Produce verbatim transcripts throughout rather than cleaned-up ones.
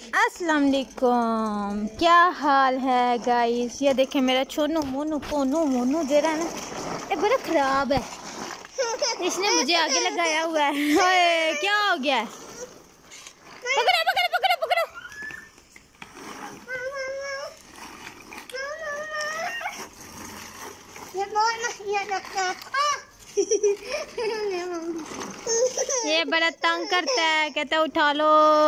अस्सलाम वालेकुम, क्या हाल है गाइस। ये देखें मेरा छोनू मोनू पोनू मोनू दे रहा है ना, ये बड़ा ख़राब है। इसने मुझे आगे लगाया हुआ है। ओए क्या हो गया है? पकड़ो पकड़ो पकड़ो पकड़ो। ये बहुत मस्तिया लगता है। ये बड़ा तंग करता है, कहता है उठा लो।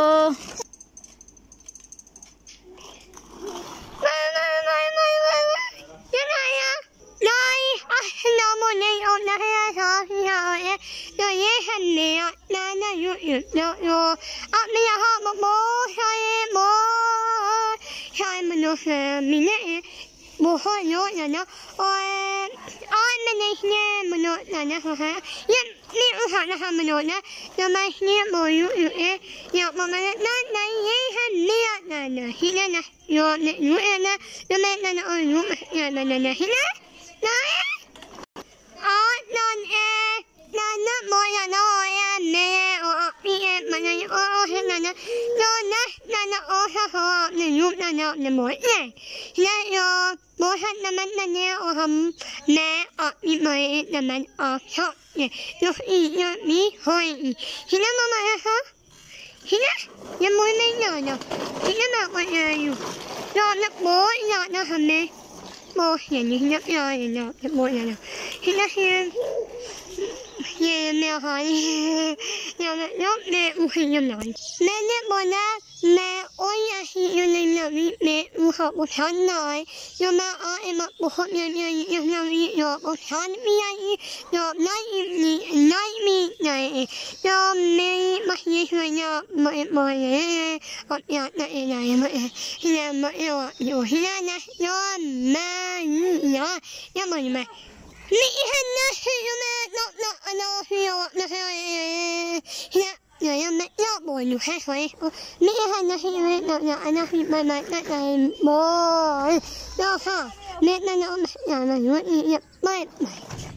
तो ये है मेरा नाना यू यू यू यू अब मैं यहाँ बहुत सारे बहुत सारे मनुष्य मिले हैं, बहुत लोग ना और आज मैंने इसलिए मनोना है ये मैं उठाना है मनोना तो मैं इसलिए बोलूँ ये या मैंने ना नहीं ये है मेरा नाना ही ना यो यू ना तो मैं नाना और यू या नाना ही ना ना और नाना नाना मोया नोया मैं और ये मैंने और है नाना तो ना नाना और है ने यू नाना ने मोया ना यो bohat naman o ham na o ni mai naman o so ye yo i yo mi hoi hina mama ha hina ye moi nei no no hina ma ko ya yu no na bo ya na ha me bo ye ni hina ya ye no bo ya no hina hina ye me ha ya na yo me u hina no me ne bo na me o ya hi yo nei no me u ha bo han nai yo ma a e ma bo ho me me yo no yo bo han mi ai yo nai mi nai mi nai yo me ma hi ho ya ma e ma ye o ya na e na ma e ya ma e o yo hi na yo ma ya ya ma ni ma ni ha na yo me no no no yo na ya ya ya me ya bo nu ha ho me ha na hi me no no ana hi ma ma na na bo yo ha me na no ya na yo ya ma